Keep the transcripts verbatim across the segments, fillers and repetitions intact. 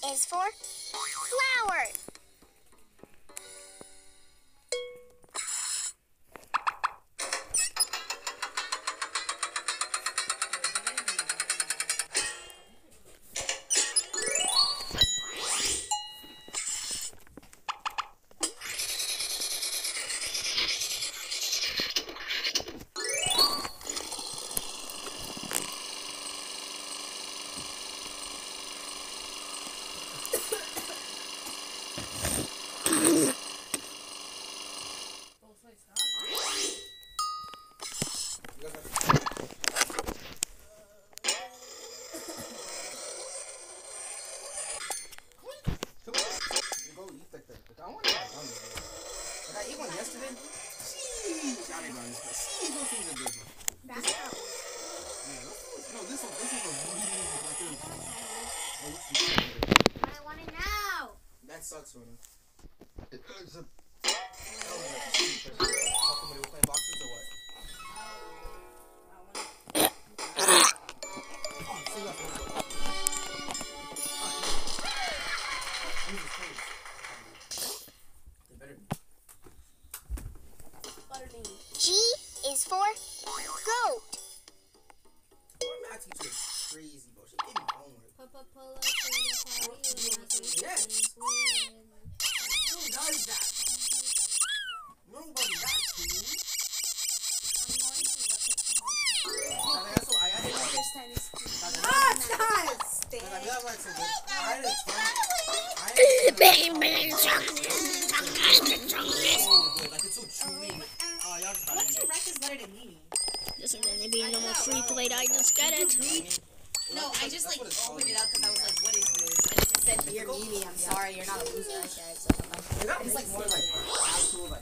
is for flower. That sucks, Rona. It's a... G is for goat. Our math teacher is crazy, bro. She gave me homework. Yes. Who does that? Nobody got to. That's what I added. Ah, nice. I realized like so good. I had a ten. I had like it's so chewy. Oh, y'all just got What you wreck is better than me? This is gonna be no more free plate. I just get it. No, I just like opened it up because I was like, what is this? And it just said, you're Mimi, I'm sorry, you're not a loser. Okay, so I'm like, it's like more like actual like.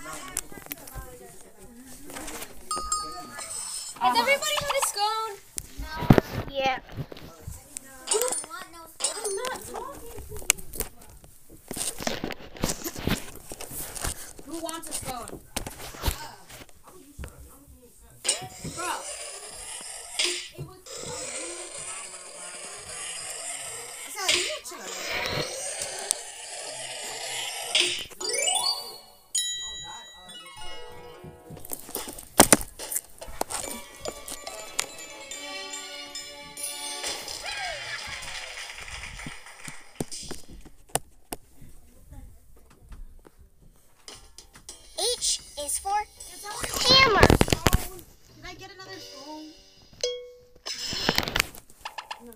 Has everybody had a scone? Yeah. I'm not talking. Who wants a scone? Bro. It was. H is for hammer. Did I get another scone? No, no.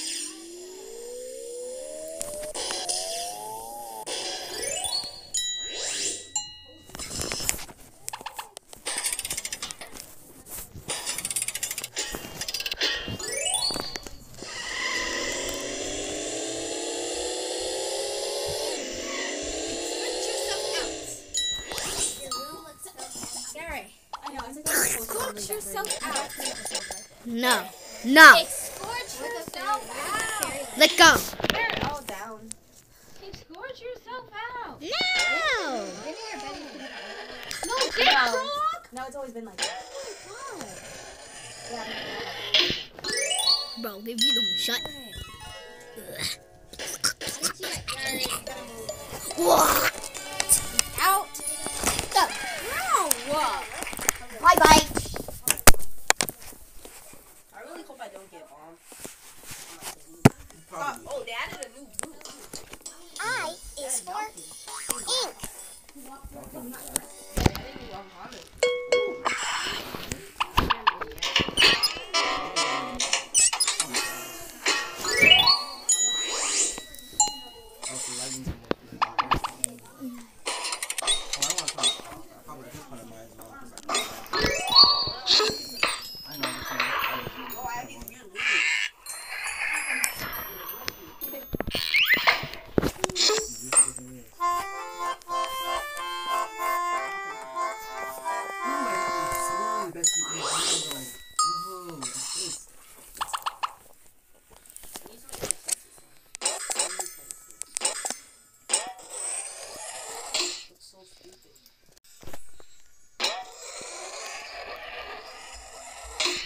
Yourself out. No. No. Escort yourself out. Let go. They're all down. Escort yourself out. No. No, Big frog. No, it's always been like that. Bro, if you don't shut. What? Out. Go. No. Bye bye. I really hope I don't get bombed. Uh, oh, they added a new group. I is for ink.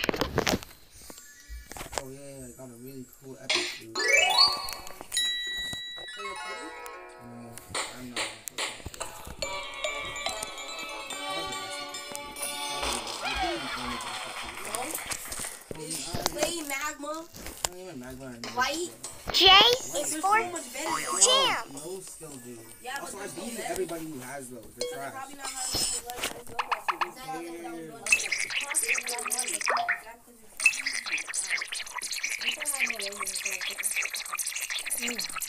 Oh yeah, I got a really cool epic dude. you're pretty? No, I'm not. Play magma. White. J is for jam. No skill, dude. Yeah, Also, but I beat everybody who has those. They're they're trash. probably not hard to play. Yeah.